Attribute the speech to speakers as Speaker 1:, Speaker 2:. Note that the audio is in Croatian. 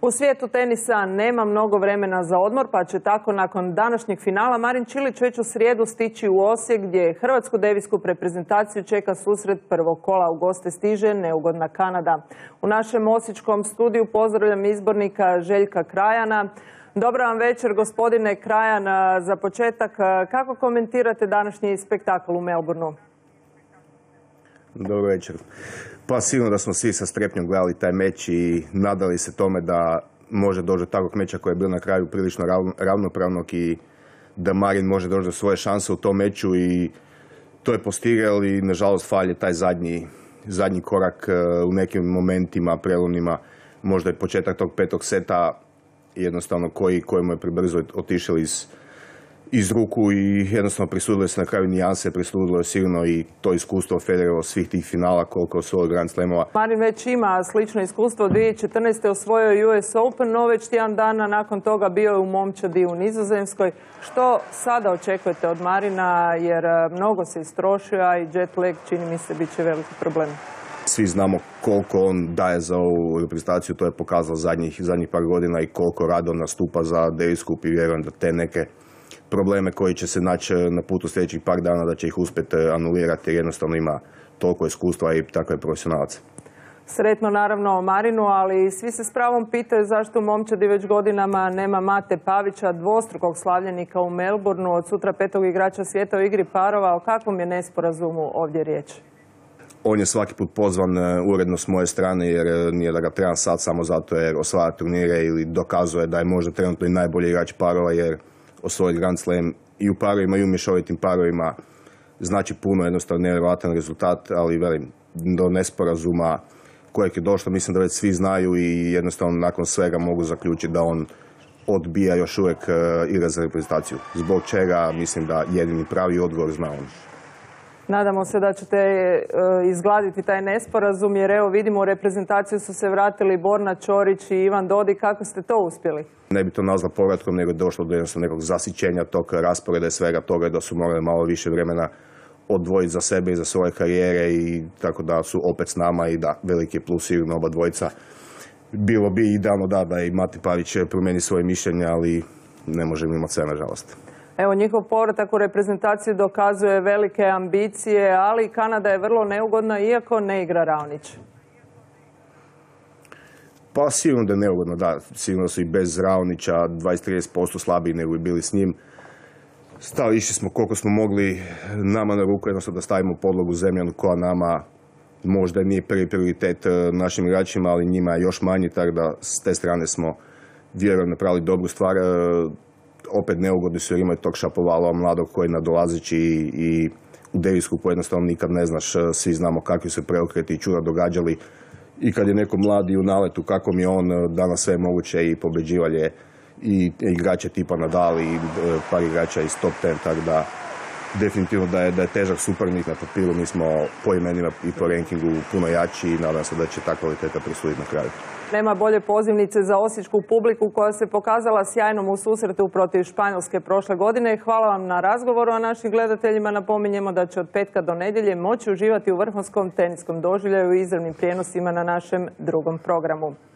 Speaker 1: U svijetu tenisa nema mnogo vremena za odmor, pa će tako nakon današnjeg finala Marin Čilić već u srijedu stići u Osijek, gdje hrvatsku devisku reprezentaciju čeka susret prvog kola. U goste stiže neugodna Kanada. U našem osječkom studiju pozdravljam izbornika Željka Krajana. Dobar vam večer, gospodine Krajan. Za početak, kako komentirate današnji spektakl u Melbourneu?
Speaker 2: Dobar večer. Pa sigurno da smo svi sa strepnjom gledali taj meč i nadali se tome da može doći do takvog meča koji je bio na kraju prilično ravnopravnog i da Marin može doći do svoje šanse u tom meču i to je postigao, ali nažalost falje taj zadnji korak u nekim momentima, prelomnima, možda je početak tog petog seta jednostavno kojemu je prebrzo otišao iz ruku i jednostavno prisudilo se na kraju nijanse, prisudilo je sigurno i to iskustvo Federerovo svih tih finala koliko osvojio Grand Slamova.
Speaker 1: Marin već ima slično iskustvo. 2014. osvojio US Open, no već tjedan dana nakon toga bio je u momčadi u Nizozemskoj. Što sada očekujete od Marina, jer mnogo se istrošio, a i jet lag čini mi se bit će veliki problem.
Speaker 2: Svi znamo koliko on daje za ovu reprezentaciju, to je pokazalo zadnjih par godina i koliko rado nastupa za Davis Cup i vjerujem da te neke probleme koji će se naći na putu sljedećih par dana da će ih uspjeti anulirati jer jednostavno ima toliko iskustva i takav je profesionalac.
Speaker 1: Sretno naravno Marinu, ali svi se s pravom pitaju zašto u momčadi već godinama nema Mate Pavića, dvostrukog slavljenika u Melbourneu, od sutra petog igrača svijeta u igri parova. O kakvom je nesporazumu ovdje riječ?
Speaker 2: On je svaki put pozvan uredno s moje strane jer nije da ga trebam sad samo zato jer osvaja turnire ili dokazuje da je možda trenutno i najbolji igrač parova jer osvojiti Grand Slam i u parovima i u mješovitim parovima znači puno, jednostavno nevjerojatan rezultat, ali velim, do nesporazuma kojeg je došlo, mislim da već svi znaju i jednostavno nakon svega mogu zaključiti da on odbija još uvijek igra za reprezentaciju. Zbog čega mislim da jedini pravi odgovor zna on.
Speaker 1: Nadamo se da ćete izgladiti taj nesporazum, jer evo vidimo u reprezentaciju su se vratili Borna Ćorić i Ivan Dodig. Kako ste to uspjeli? Ne
Speaker 2: bi to nazvao povratkom, nego je došlo do jednostavno nekog zasićenja tog rasporeda i svega toga da su morali malo više vremena odvojiti za sebe i za svoje karijere i tako da su opet s nama i da veliki je plus sigurno oba dvojica. Bilo bi idealno da i Mate Pavić promijeni svoje mišljenje, ali ne možemo imati sve nažalost.
Speaker 1: Evo, njihov povratak u reprezentaciju dokazuje velike ambicije, ali Kanada je vrlo neugodna, iako ne igra Raonić.
Speaker 2: Pa sigurno da je neugodno, da. Sigurno su i bez Raonića 20-30% slabiji nego bi bili s njim. Išli smo koliko smo mogli nama na ruku, jednostavno da stavimo podlogu zemljanu koja nama možda nije prvi prioritet našim igračima, ali njima je još manji, tako da s te strane smo vjerujem napravili dobru stvar. Opet neugodni su jer imaju tog Šapovalova mladog koji nadolazeći i u Davis Cupu jednostavno nikad ne znaš, svi znamo kakvi su preokreti i čuda događali i kad je neko mladi u naletu kako mi je on danas sve moguće i pobeđivalje i igrače tipa Nadal i par igrača iz top 10, tako da definitivno da je težak suparnik na papiru, mi smo po imenima i po rankingu puno jači i nadam se da će ta kvaliteta presuditi na kraju.
Speaker 1: Nema bolje pozivnice za osječku publiku koja se pokazala sjajnom u susretu protiv Španjolske prošle godine. Hvala vam na razgovoru, a našim gledateljima napominjemo da će od petka do nedjelje moći uživati u vrhunskom teniskom doživljaju i izravnim prijenosima na našem drugom programu.